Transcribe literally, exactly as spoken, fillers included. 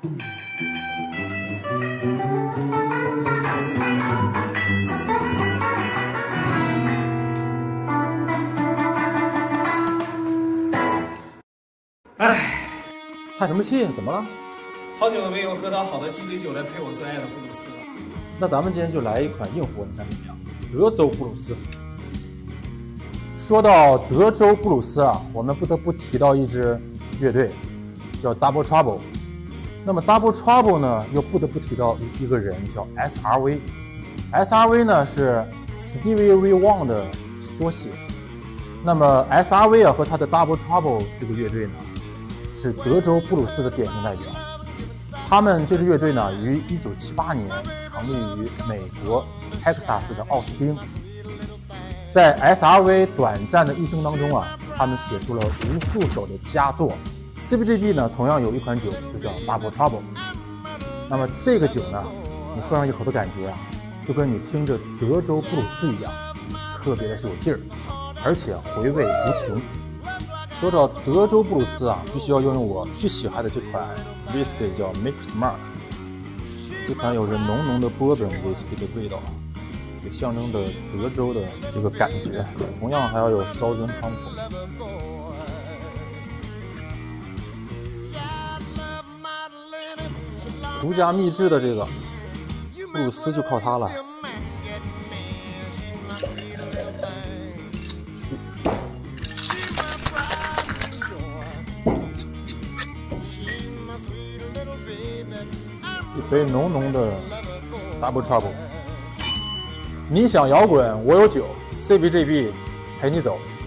唉， 叹什么气？怎么了？ 好久没有喝到好的鸡尾酒来配我最爱的布鲁斯了。 那咱们今天就来一款硬货，你看怎么样？德州布鲁斯。说到德州布鲁斯啊，我们不得不提到一支乐队，叫 Double Trouble。那么 Double Trouble 呢，又不得不提到一个人，叫 S R V。S R V 呢是 Stevie Ray Vaughan 的缩写。那么 S R V 啊和他的 Double Trouble 这个乐队呢，是德州布鲁斯的典型代表。他们这支乐队呢，于一九七八年成立于美国泰克萨斯的奥斯汀。在 S R V 短暂的一生当中啊，他们写出了无数首的佳作。C B G B 呢，同样有一款酒就叫 Double Trouble。那么这个酒呢，你喝上一口的感觉啊，就跟你听着德州布鲁斯一样，特别的是有劲儿，而且回味无穷。说到德州布鲁斯啊，必须要用我最喜欢的这款 whisky 叫 Maker's Mark。这款有着浓浓的波本 whisky 的味道，也象征着德州的这个感觉。同样还要有烧蒸汤口。独家秘制的这个布鲁斯就靠它了。一杯浓浓的 Double Trouble。你想摇滚，我有酒 ，C B G B 陪你走。